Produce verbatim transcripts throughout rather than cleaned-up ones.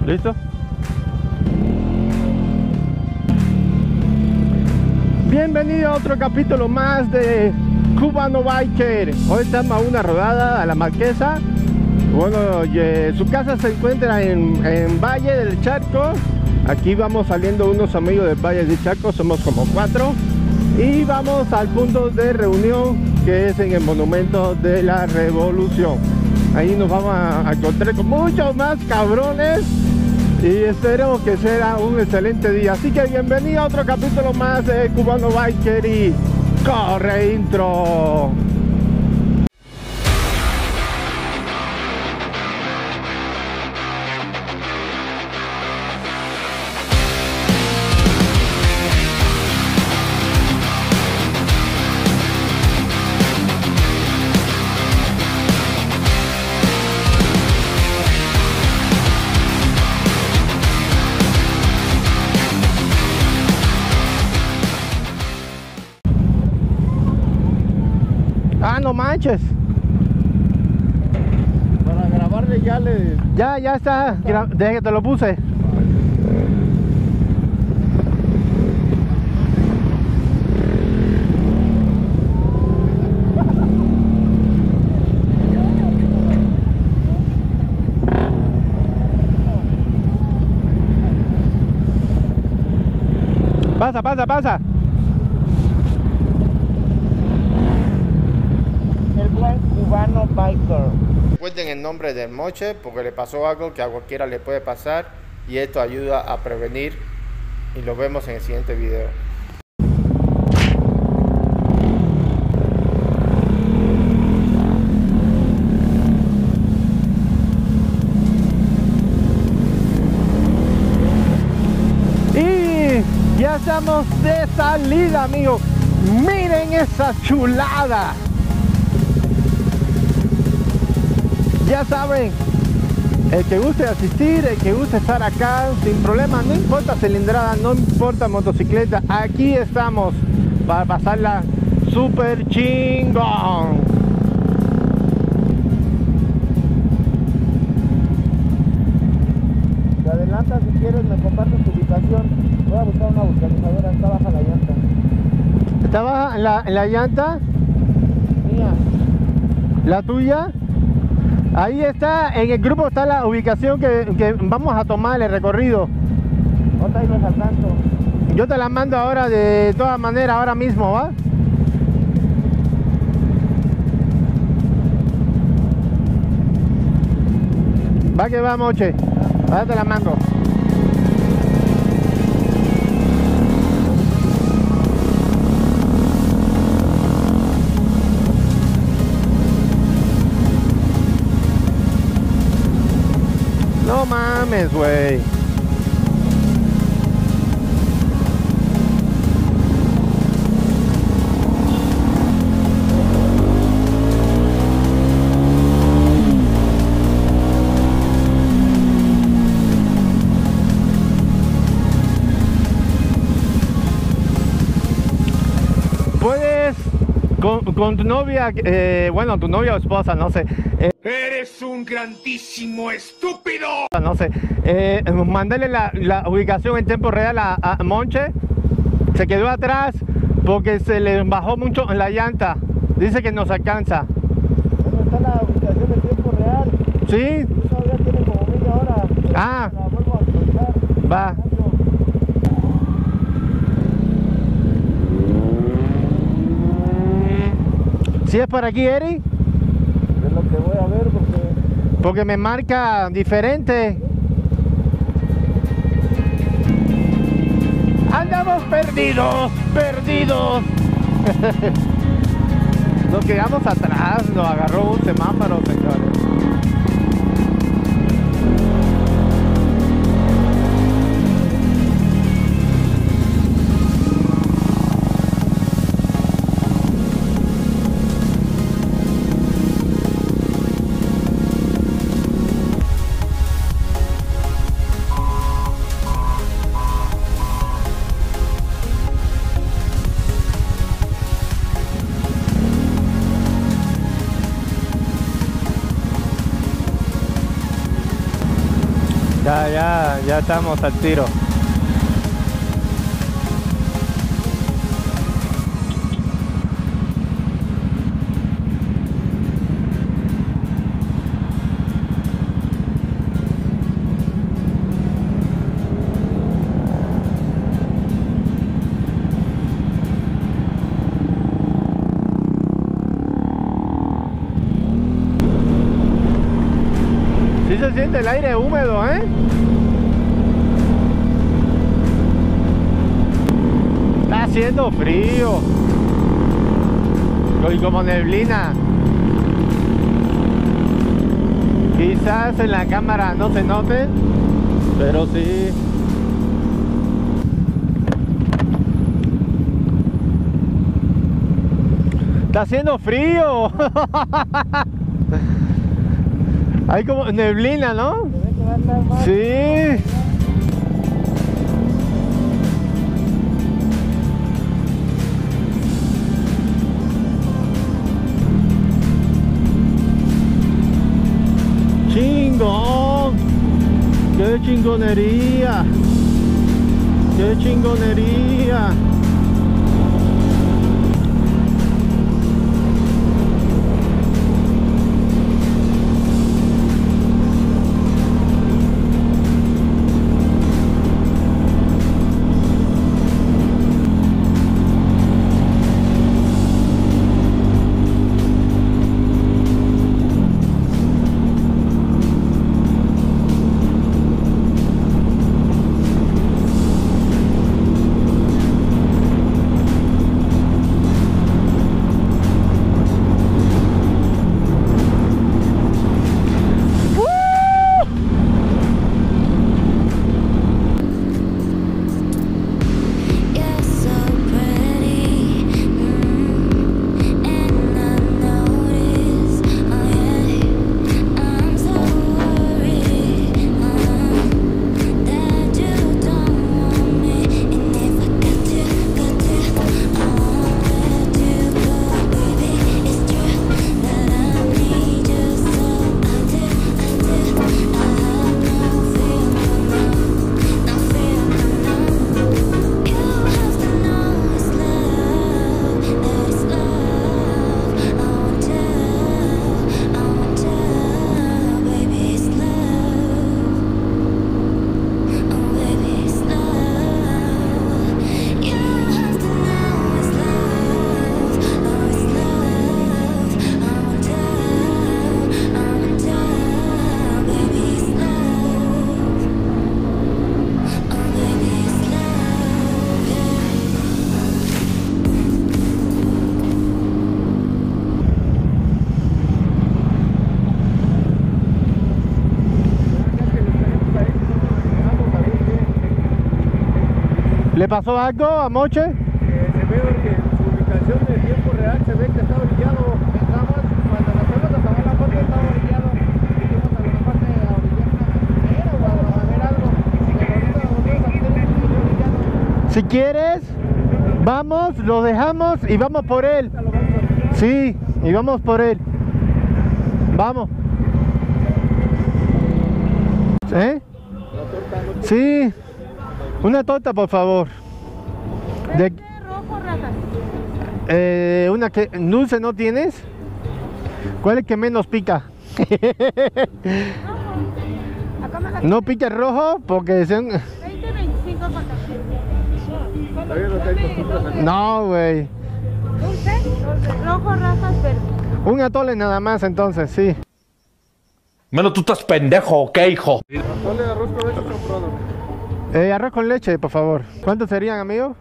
¿Listo? Bienvenido a otro capítulo más de Cubano Biker. Hoy estamos a una rodada a la Marquesa. Bueno, eh, su casa se encuentra en, en Valle del Charco. Aquí vamos saliendo unos amigos del Valle del Charco, somos como cuatro. Y vamos al punto de reunión que es en el Monumento de la Revolución. Ahí nos vamos a, a encontrar con muchos más cabrones. Y espero que sea un excelente día. Así que bienvenido a otro capítulo más de Cubano Biker y corre intro. Ah, no manches. Para grabarle ya le... Ya, ya está. Gra- Desde que te lo puse. Pasa, pasa, pasa. El plan Cubano Biker. Recuerden el nombre del moche porque le pasó algo que a cualquiera le puede pasar y esto ayuda a prevenir y lo vemos en el siguiente video. Y ya estamos de salida, amigos. Miren esa chulada. Ya saben, el que guste asistir, el que guste estar acá, sin problema, no importa cilindrada, no importa motocicleta, aquí estamos para pasarla súper chingón. Te adelantas si quieres, me compartes tu ubicación. Voy a buscar una vulcanizadora, está baja la llanta. ¿Está baja en la, en la llanta? Mía. ¿La tuya? Ahí está, en el grupo está la ubicación que, que vamos a tomar el recorrido. Otra y los alcanzo. Yo te la mando ahora de todas maneras, ahora mismo, ¿va? Va que va, moche. Ahora te la mando. No mames, güey. Puedes con, con tu novia, eh, bueno, tu novia o esposa, no sé. eh, ¡Eres un grandísimo estúpido! no sé, eh, mandarle la, la ubicación en tiempo real a, a Monche. Se quedó atrás porque se le bajó mucho en la llanta. Dice que nos alcanza. ¿Dónde está la ubicación en tiempo real? ¿Sí? Eso ya tiene como media hora. Ah. La vuelvo a actualizar. Va. ¿Sí es por aquí, Eri? Es lo que voy a ver porque... Porque me marca diferente. Andamos perdidos, perdidos. Nos quedamos atrás, nos agarró un semáforo, señores. Ya, ya, ya estamos al tiro. Sí se siente el aire húmedo, ¿eh? Está haciendo frío. Y como neblina. Quizás en la cámara no se note, pero sí. Está haciendo frío. Hay como neblina, ¿no? Sí. Chingón. Qué chingonería. Qué chingonería. ¿Le pasó algo a Moche? Eh, se ve que en su ubicación de tiempo real se ve que está orillado. Pensamos, cuando nos fuimos a tomar la foto estaba orillado. Dijimos a lo mejor de orillar una manera o a ver algo. Pero ahorita volvemos a tener orillado. Si quieres, vamos, lo dejamos y vamos por él. Sí, y vamos por él. Vamos. ¿Eh? Sí. Una torta, por favor. De... rojo, rajas. Eh, una que dulce no tienes. ¿Cuál es el que menos pica? No pica el rojo porque son... veinte, veinticinco para No, güey. ¿Dulce? Rojo, rajas, verde. Un atole nada más entonces, sí. Mano, tú estás pendejo, ¿qué, hijo? Atole de arroz con leche comprado. Eh, arroz con leche, por favor. ¿Cuántos serían, amigo?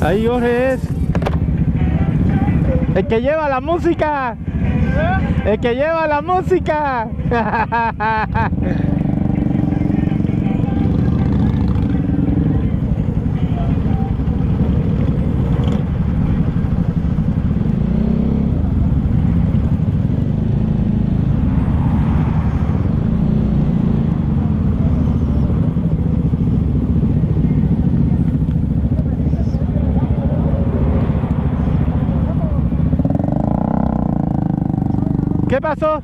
Ahí Jorge es el que lleva la música. El que lleva la música. ¿Qué pasó?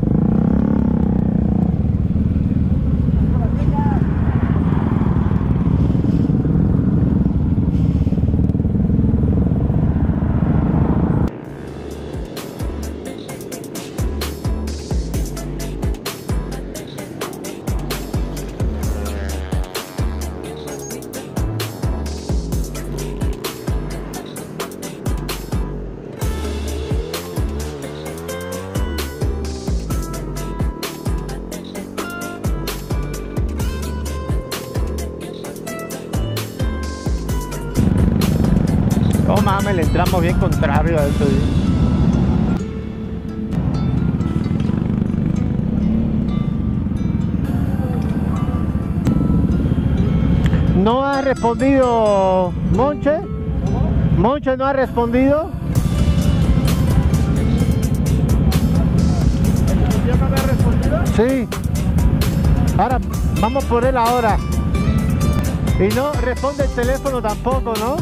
No mames, le entramos bien contrario a esto. No ha respondido Monche. Monche no ha respondido. ¿Ya no me ha respondido? Sí. Ahora, vamos por él ahora. Y no responde el teléfono tampoco, ¿no?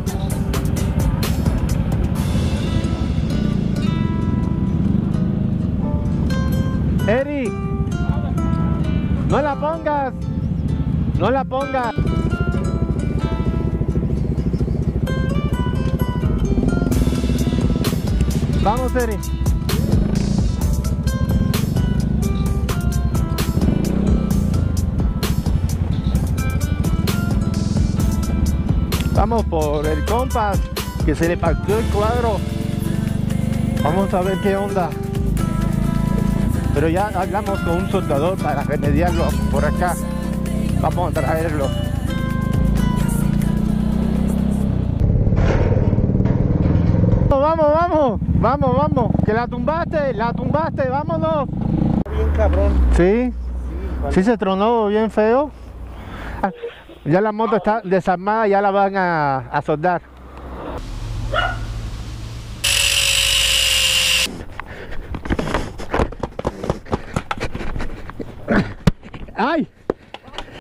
Eri, no la pongas, no la pongas. Vamos, Eri. Vamos por el compás, que se le partió el cuadro. Vamos a ver qué onda. Pero ya hablamos con un soldador para remediarlo por acá. Vamos a traerlo. Vamos, vamos, vamos, vamos. Que la tumbaste, la tumbaste, vámonos. Bien cabrón. Sí, sí se tronó bien feo. Ya la moto está desarmada, ya la van a, a soldar. ¡Ay!